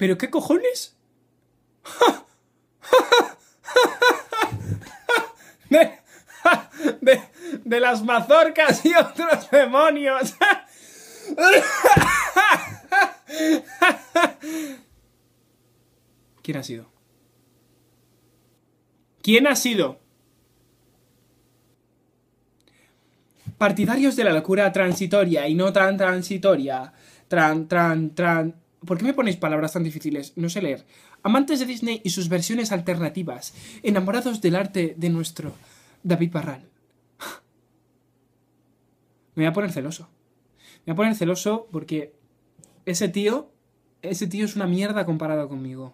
¿Pero qué cojones? De las mazorcas y otros demonios. ¿Quién ha sido? ¿Quién ha sido? Partidarios de la locura transitoria y no tan transitoria. ¿Por qué me ponéis palabras tan difíciles? No sé leer. Amantes de Disney y sus versiones alternativas. Enamorados del arte de nuestro David Barral. Me voy a poner celoso. Me voy a poner celoso porque ese tío es una mierda comparado conmigo.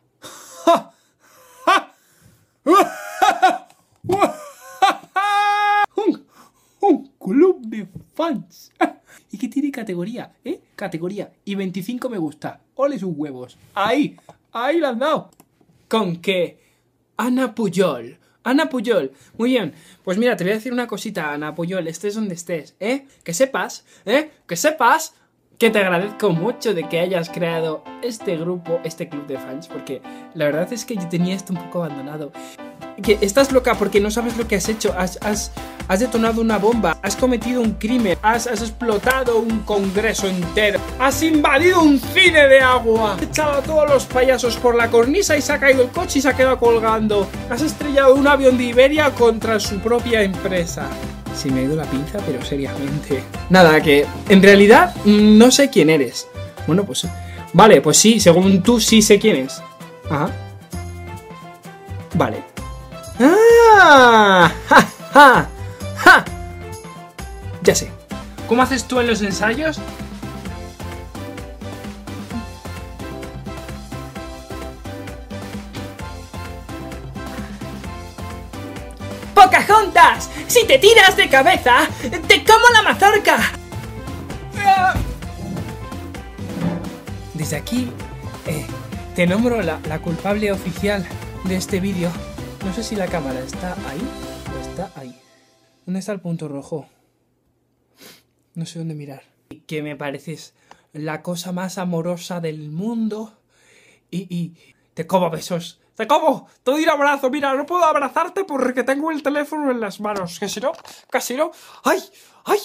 Un club de fans. Y que tiene categoría, categoría. Y 25 me gusta. Ole sus huevos. Ahí la han dado. ¿Con qué? Ana Pujol. Ana Pujol. Muy bien. Pues mira, te voy a decir una cosita, Ana Pujol. Estés donde estés, que sepas, que te agradezco mucho de que hayas creado este grupo, este club de fans, porque la verdad es que yo tenía esto un poco abandonado. Que estás loca porque no sabes lo que has hecho. Has detonado una bomba, has cometido un crimen, has explotado un congreso entero, has invadido un cine de agua, has echado a todos los payasos por la cornisa y se ha caído el coche y se ha quedado colgando, has estrellado un avión de Iberia contra su propia empresa. Sí, me ha ido la pinza, pero seriamente. Nada, que en realidad no sé quién eres. Bueno, pues vale, pues sí, según tú sí sé quién es. Ajá. Vale. ¡Ah! ¡Ja! ¡Ja! ¡Ja! Ya sé. ¿Cómo haces tú en los ensayos? ¡Pocahontas! ¡Si te tiras de cabeza, te como la mazorca! Desde aquí, te nombro la culpable oficial de este vídeo. No sé si la cámara está ahí o está ahí. ¿Dónde está el punto rojo? No sé dónde mirar. Que me pareces la cosa más amorosa del mundo. Y te como besos. ¡Te como! ¡Te doy un abrazo! Mira, no puedo abrazarte porque tengo el teléfono en las manos. Que si no, casi no. ¡Ay! ¡Ay!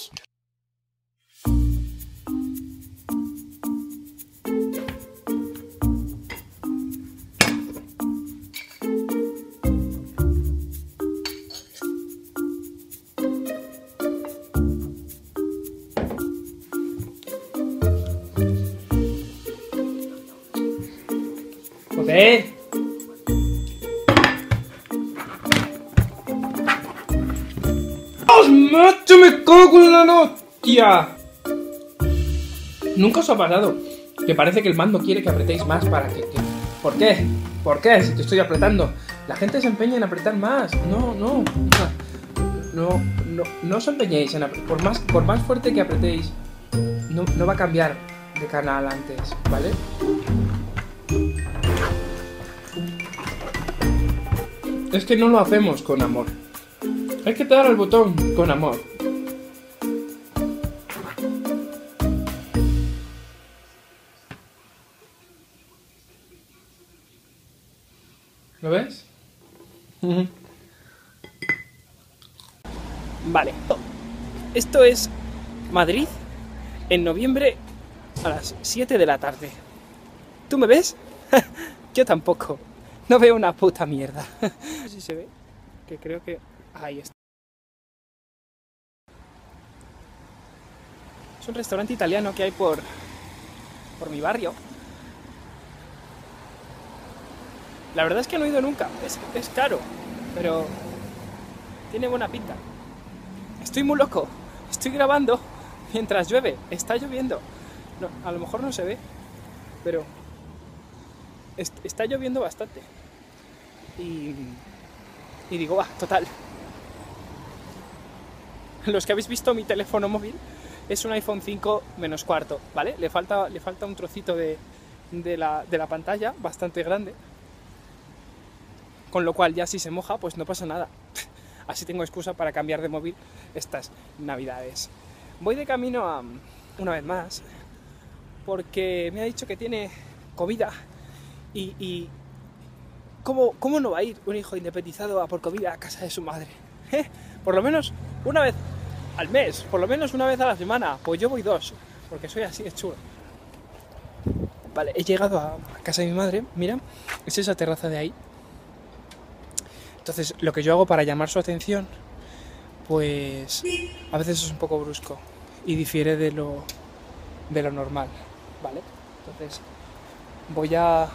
¡Joder! ¡Dios, macho! ¡Me cago en la hostia! Nunca os ha pasado que parece que el mando quiere que apretéis más para que... ¿Por qué? ¿Por qué? Si te estoy apretando. La gente se empeña en apretar más. No os empeñéis en apretar. Por más fuerte que apretéis, no va a cambiar de canal antes, ¿vale? Es que no lo hacemos con amor. Hay que dar al botón con amor. ¿Lo ves? Vale. Esto es Madrid en noviembre a las 7 de la tarde. ¿Tú me ves? Yo tampoco. No veo una puta mierda. No sé si se ve, que creo que... Ahí está. Es un restaurante italiano que hay por mi barrio. La verdad es que no he ido nunca. Es caro, pero tiene buena pinta. Estoy muy loco. Estoy grabando mientras llueve. Está lloviendo. No, a lo mejor no se ve, pero... Está lloviendo bastante. Y digo, va, total. Los que habéis visto mi teléfono móvil es un iPhone 5 menos cuarto, ¿vale? Le falta un trocito de la pantalla bastante grande. Con lo cual ya si se moja, pues no pasa nada. Así tengo excusa para cambiar de móvil estas navidades. Voy de camino una vez más, porque me ha dicho que tiene comida Y ¿cómo no va a ir un hijo independizado a por comida a casa de su madre? Por lo menos una vez al mes, por lo menos una vez a la semana. Pues yo voy 2, porque soy así de chulo. Vale, he llegado a casa de mi madre, mira, es esa terraza de ahí. Entonces, lo que yo hago para llamar su atención, pues a veces es un poco brusco y difiere de lo normal, ¿vale? Entonces, voy a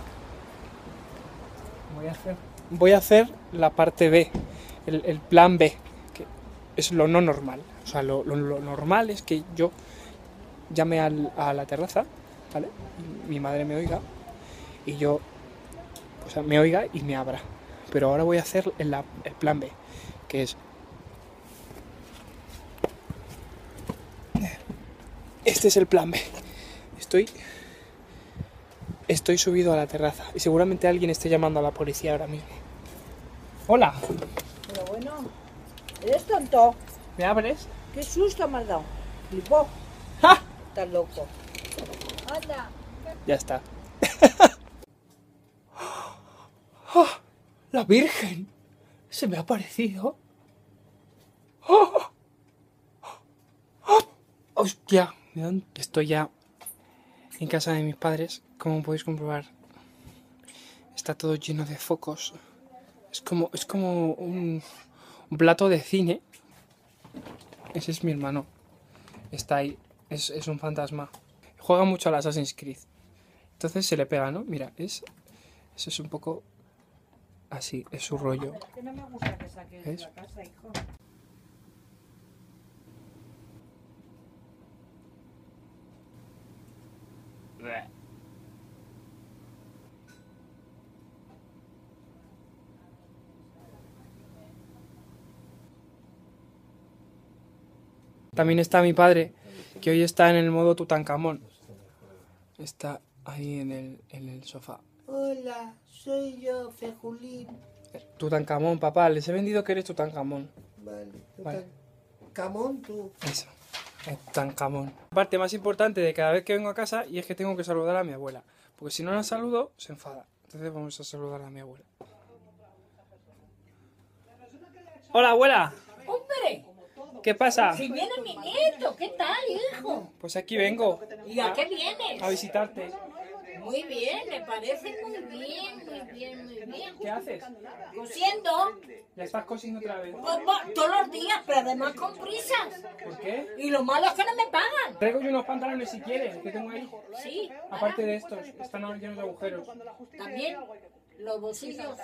hacer la parte B, el plan B, que es lo no normal. O sea, lo normal es que yo llame a la terraza, ¿vale? Y mi madre me oiga y yo, o sea, me oiga y me abra. Pero ahora voy a hacer el plan B, que es... Este es el plan B. Estoy subido a la terraza y seguramente alguien esté llamando a la policía ahora mismo. ¡Hola! Pero bueno, ¿eres tonto? ¿Me abres? ¿Qué susto me has dado? Flipó. ¡Ja! Estás loco. Anda. Ya está. ¡Oh! ¡La Virgen! Se me ha aparecido. ¡Oh! ¡Oh! ¡Hostia! Estoy ya en casa de mis padres. Como podéis comprobar, está todo lleno de focos. Es como un plato de cine. Ese es mi hermano. Está ahí. Es un fantasma. Juega mucho al Assassin's Creed. Entonces se le pega, ¿no? Mira, eso es un poco así, es su rollo. Es que no me gusta que saques de la casa, hijo. También está mi padre, que hoy está en el modo Tutankamón. Está ahí en el sofá. Hola, soy yo, Fejulín. Tutankamón, papá, les he vendido que eres Tutankamón. Vale. Camón, tú. Eso, Tutankamón. La parte más importante de cada vez que vengo a casa y es que tengo que saludar a mi abuela. Porque si no la saludo, se enfada. Entonces vamos a saludar a mi abuela. ¡Hola, abuela! ¡Hombre! ¿Qué pasa? Si viene mi nieto, ¿qué tal, hijo? Pues aquí vengo ¿Y a qué vienes? a visitarte. Muy bien, me parece muy bien, muy bien, muy bien. ¿Qué haces? Cosiendo, ¿Ya estás cosiendo otra vez? pues, todos los días, pero además con prisas. ¿Por qué? Y lo malo es que no me pagan. Traigo yo unos pantalones si quieres, que tengo ahí. Sí, Aparte de estos, están ahora llenos de agujeros. también los bolsillos.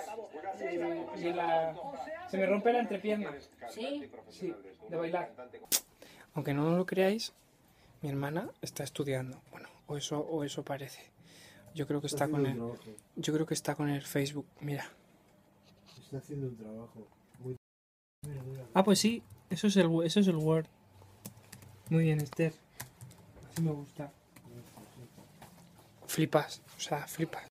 Se me rompe la entrepierna. Sí, Sí, de bailar. Aunque no lo creáis, mi hermana está estudiando. Bueno, o eso parece. Yo creo que está con el. Yo creo que está con el Facebook. Mira. Está haciendo un trabajo. Muy... Ah, pues sí. Eso es el Word. Muy bien, Esther. Así me gusta. Flipas. O sea, flipas.